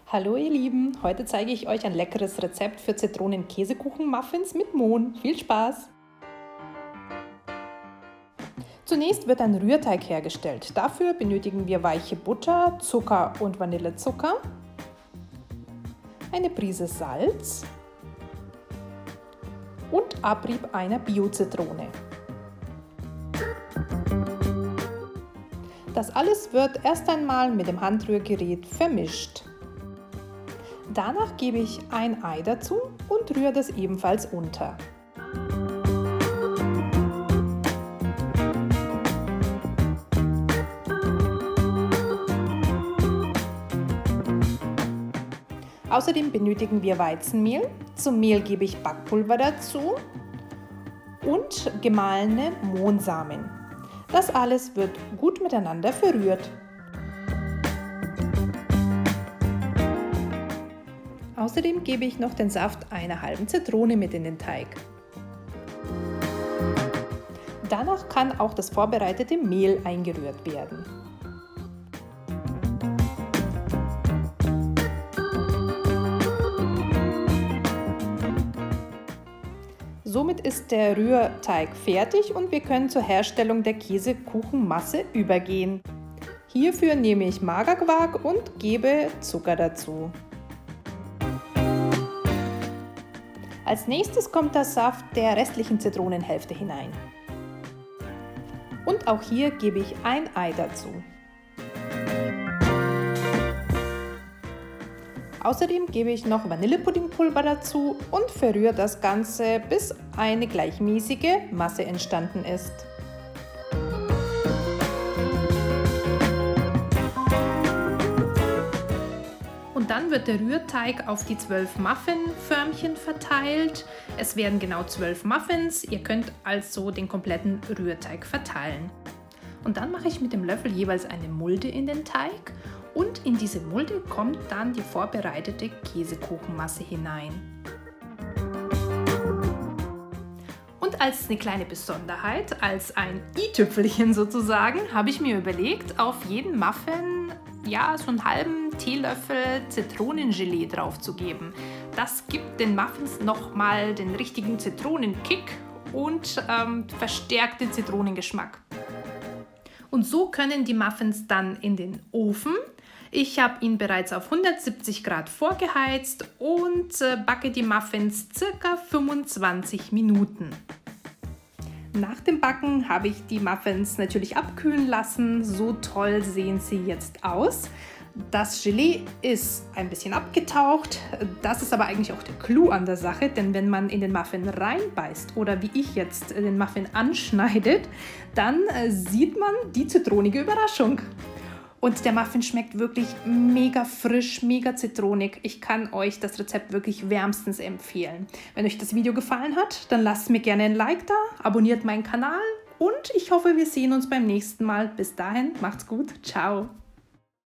Hallo ihr Lieben, heute zeige ich euch ein leckeres Rezept für Zitronen-Käsekuchen-Muffins mit Mohn. Viel Spaß! Zunächst wird ein Rührteig hergestellt. Dafür benötigen wir weiche Butter, Zucker und Vanillezucker, eine Prise Salz und Abrieb einer Bio-Zitrone. Das alles wird erst einmal mit dem Handrührgerät vermischt. Danach gebe ich ein Ei dazu und rühre das ebenfalls unter. Außerdem benötigen wir Weizenmehl. Zum Mehl gebe ich Backpulver dazu und gemahlene Mohnsamen. Das alles wird gut miteinander verrührt. Außerdem gebe ich noch den Saft einer halben Zitrone mit in den Teig. Danach kann auch das vorbereitete Mehl eingerührt werden. Somit ist der Rührteig fertig und wir können zur Herstellung der Käsekuchenmasse übergehen. Hierfür nehme ich Magerquark und gebe Zucker dazu. Als nächstes kommt der Saft der restlichen Zitronenhälfte hinein. Und auch hier gebe ich ein Ei dazu. Außerdem gebe ich noch Vanillepuddingpulver dazu und verrühre das Ganze, bis eine gleichmäßige Masse entstanden ist. Und dann wird der Rührteig auf die 12 Muffinförmchen verteilt. Es werden genau 12 Muffins. Ihr könnt also den kompletten Rührteig verteilen. Und dann mache ich mit dem Löffel jeweils eine Mulde in den Teig. Und in diese Mulde kommt dann die vorbereitete Käsekuchenmasse hinein. Und als eine kleine Besonderheit, als ein i-Tüpfelchen sozusagen, habe ich mir überlegt, auf jeden Muffin so einen halben Teelöffel Zitronengelee drauf zu geben. Das gibt den Muffins nochmal den richtigen Zitronenkick und verstärkt den Zitronengeschmack. Und so können die Muffins dann in den Ofen. Ich habe ihn bereits auf 170 Grad vorgeheizt und backe die Muffins ca. 25 Minuten. Nach dem Backen habe ich die Muffins natürlich abkühlen lassen. So toll sehen sie jetzt aus. Das Gelee ist ein bisschen abgetaucht. Das ist aber eigentlich auch der Clou an der Sache, denn wenn man in den Muffin reinbeißt oder wie ich jetzt den Muffin anschneidet, dann sieht man die zitronige Überraschung. Und der Muffin schmeckt wirklich mega frisch, mega zitronig. Ich kann euch das Rezept wirklich wärmstens empfehlen. Wenn euch das Video gefallen hat, dann lasst mir gerne ein Like da, abonniert meinen Kanal und ich hoffe, wir sehen uns beim nächsten Mal. Bis dahin, macht's gut, ciao!